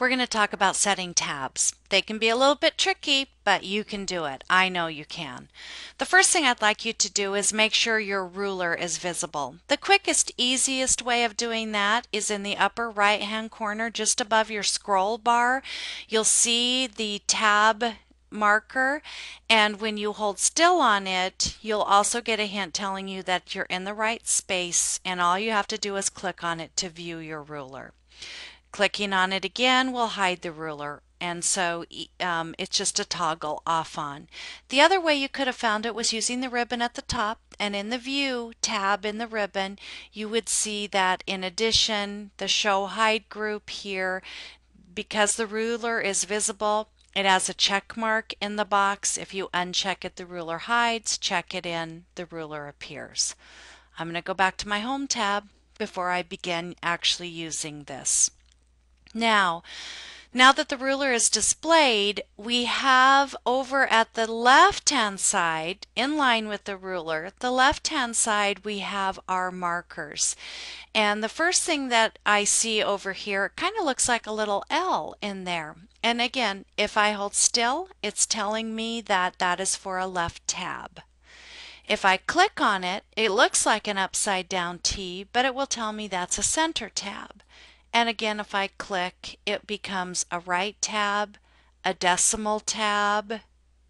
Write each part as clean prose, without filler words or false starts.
We're going to talk about setting tabs. They can be a little bit tricky, but you can do it. I know you can. The first thing I'd like you to do is make sure your ruler is visible. The quickest, easiest way of doing that is in the upper right-hand corner, just above your scroll bar. You'll see the tab marker, and when you hold still on it, you'll also get a hint telling you that you're in the right space, and all you have to do is click on it to view your ruler. Clicking on it again will hide the ruler, and so it's just a toggle off on. The other way you could have found it was using the ribbon at the top, and in the View tab in the ribbon you would see that in addition the Show Hide group here, because the ruler is visible, it has a check mark in the box. If you uncheck it, the ruler hides. Check it in, the ruler appears. I'm going to go back to my Home tab before I begin actually using this. Now that the ruler is displayed, we have over at the left-hand side, in line with the ruler, the left-hand side we have our markers. And the first thing that I see over here, it kind of looks like a little L in there. And again, if I hold still, it's telling me that that is for a left tab. If I click on it, it looks like an upside down T, but it will tell me that's a center tab. And again, if I click, it becomes a right tab, a decimal tab,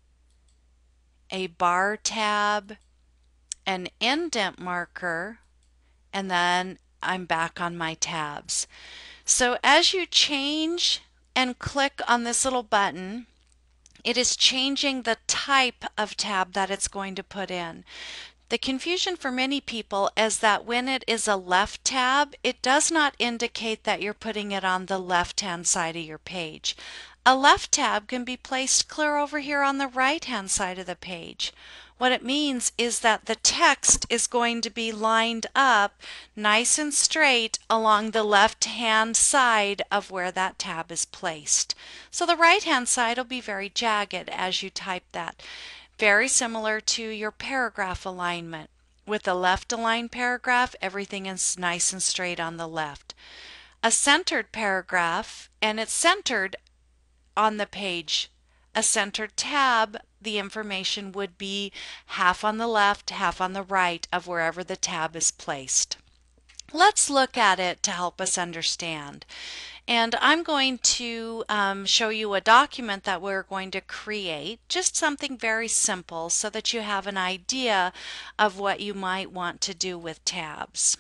a bar tab, an indent marker, and then I'm back on my tabs. So as you change and click on this little button, it is changing the type of tab that it's going to put in. The confusion for many people is that when it is a left tab, it does not indicate that you're putting it on the left-hand side of your page. A left tab can be placed clear over here on the right-hand side of the page. What it means is that the text is going to be lined up nice and straight along the left-hand side of where that tab is placed. So the right-hand side will be very jagged as you type that. Very similar to your paragraph alignment. With a left aligned paragraph, everything is nice and straight on the left. A centered paragraph, and it's centered on the page. A centered tab, the information would be half on the left, half on the right of wherever the tab is placed. Let's look at it to help us understand. And I'm going to show you a document that we're going to create, just something very simple so that you have an idea of what you might want to do with tabs.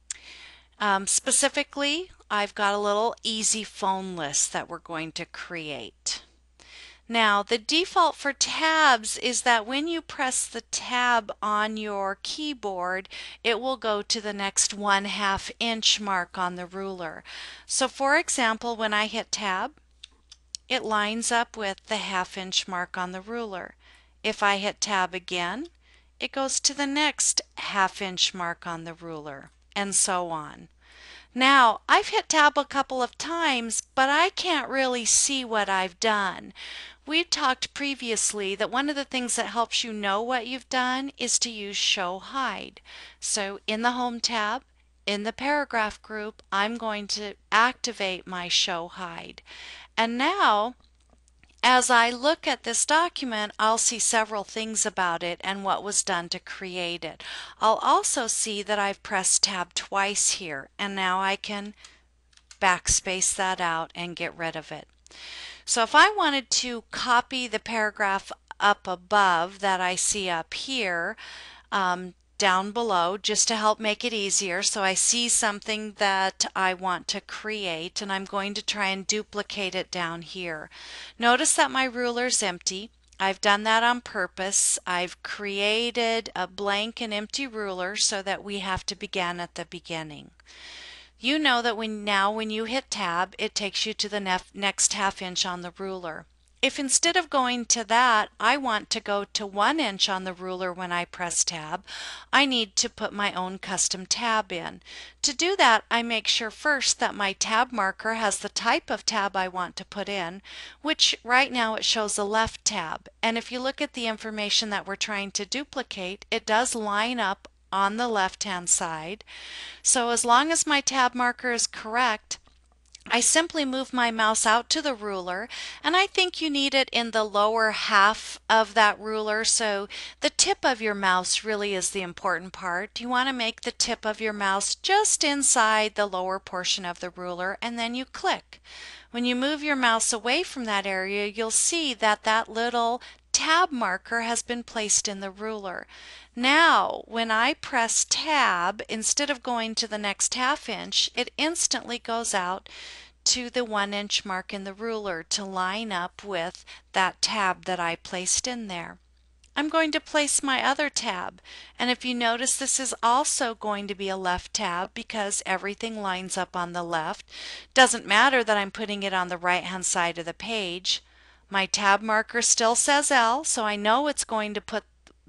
Specifically, I've got a little easy phone list that we're going to create. Now, the default for tabs is that when you press the tab on your keyboard, it will go to the next 1/2 inch mark on the ruler. So for example, when I hit tab, it lines up with the 1/2 inch mark on the ruler. If I hit tab again, it goes to the next 1/2 inch mark on the ruler, and so on. Now, I've hit tab a couple of times, but I can't really see what I've done. We talked previously that one of the things that helps you know what you've done is to use Show Hide. So in the Home tab, in the paragraph group, I'm going to activate my Show Hide. And now, as I look at this document, I'll see several things about it and what was done to create it. I'll also see that I've pressed tab twice here, and now I can backspace that out and get rid of it. So if I wanted to copy the paragraph up above that I see up here, down below, just to help make it easier, so I see something that I want to create, and I'm going to try and duplicate it down here. Notice that my ruler's empty. I've done that on purpose. I've created a blank and empty ruler so that we have to begin at the beginning. You know that when you hit tab, it takes you to the next 1/2 inch on the ruler. If instead of going to that, I want to go to 1 inch on the ruler when I press tab, I need to put my own custom tab in. To do that, I make sure first that my tab marker has the type of tab I want to put in, which right now it shows a left tab. And if you look at the information that we're trying to duplicate, it does line up on the left-hand side. So as long as my tab marker is correct, I simply move my mouse out to the ruler, and I think you need it in the lower half of that ruler, so the tip of your mouse really is the important part. You want to make the tip of your mouse just inside the lower portion of the ruler, and then you click. When you move your mouse away from that area, you'll see that that little tab marker has been placed in the ruler. Now, when I press tab, instead of going to the next half inch, it instantly goes out to the 1 inch mark in the ruler to line up with that tab that I placed in there. I'm going to place my other tab, and if you notice, this is also going to be a left tab because everything lines up on the left. Doesn't matter that I'm putting it on the right hand side of the page. My tab marker still says L, so I know it's going to put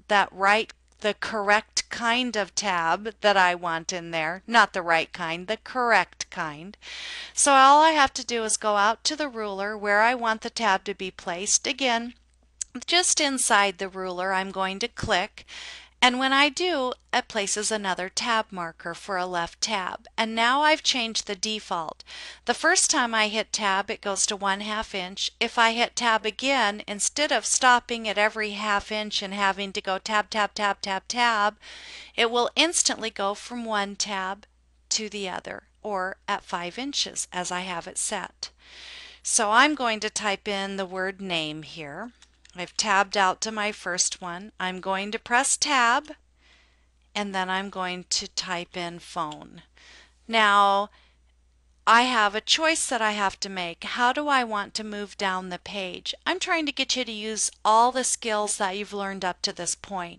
the correct kind of tab that I want in there. Not the right kind, the correct kind. So all I have to do is go out to the ruler where I want the tab to be placed. Again, just inside the ruler, I'm going to click, and when I do, it places another tab marker for a left tab. And now I've changed the default. The first time I hit tab, it goes to 1/2 inch. If I hit tab again, instead of stopping at every half inch and having to go tab, tab, tab, tab, tab, it will instantly go from one tab to the other, or at 5 inches as I have it set. So I'm going to type in the word name here. I've tabbed out to my first one. I'm going to press tab, and then I'm going to type in phone. Now, I have a choice that I have to make. How do I want to move down the page? I'm trying to get you to use all the skills that you've learned up to this point.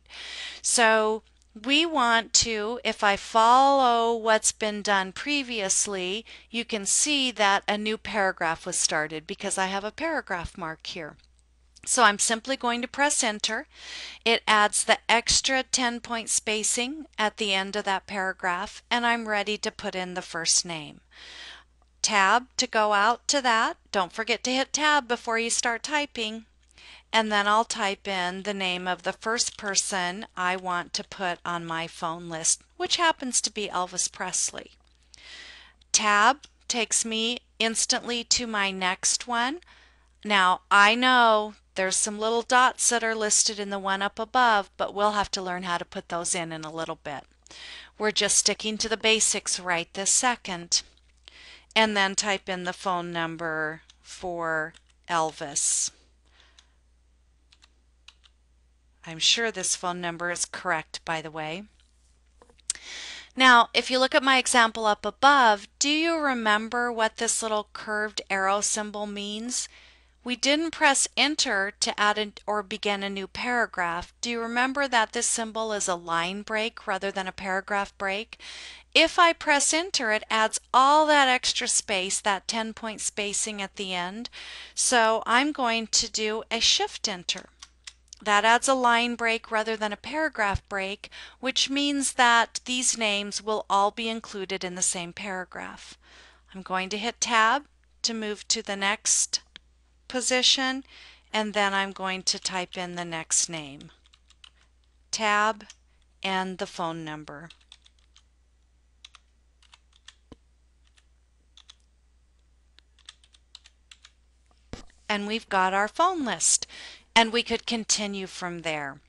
So we want to, if I follow what's been done previously, you can see that a new paragraph was started because I have a paragraph mark here. So I'm simply going to press enter. It adds the extra 10-point spacing at the end of that paragraph, and I'm ready to put in the first name. Tab to go out to that. Don't forget to hit tab before you start typing. And then I'll type in the name of the first person I want to put on my phone list, which happens to be Elvis Presley. Tab takes me instantly to my next one. Now, I know there's some little dots that are listed in the one up above, but we'll have to learn how to put those in a little bit. We're just sticking to the basics right this second. And then type in the phone number for Elvis. I'm sure this phone number is correct, by the way. Now, if you look at my example up above, do you remember what this little curved arrow symbol means? We didn't press enter to add or begin a new paragraph. Do you remember that this symbol is a line break rather than a paragraph break? If I press enter, it adds all that extra space, that 10-point spacing at the end. So I'm going to do a shift enter. That adds a line break rather than a paragraph break, which means that these names will all be included in the same paragraph. I'm going to hit tab to move to the next position, and then I'm going to type in the next name. Tab and the phone number. And we've got our phone list, and we could continue from there.